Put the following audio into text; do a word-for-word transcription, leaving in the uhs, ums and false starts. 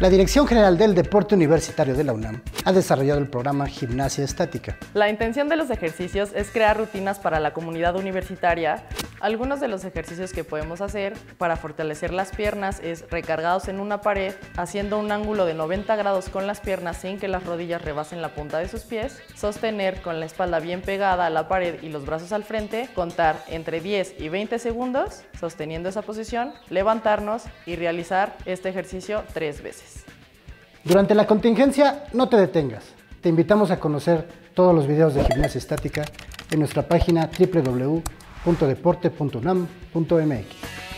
La Dirección General del Deporte Universitario de la UNAM ha desarrollado el programa Gimnasia Estática. La intención de los ejercicios es crear rutinas para la comunidad universitaria. Algunos de los ejercicios que podemos hacer para fortalecer las piernas es recargados en una pared, haciendo un ángulo de noventa grados con las piernas sin que las rodillas rebasen la punta de sus pies, sostener con la espalda bien pegada a la pared y los brazos al frente, contar entre diez y veinte segundos sosteniendo esa posición, levantarnos y realizar este ejercicio tres veces. Durante la contingencia, no te detengas. Te invitamos a conocer todos los videos de gimnasia estática en nuestra página doble u doble u doble u punto deporte punto unam punto m x.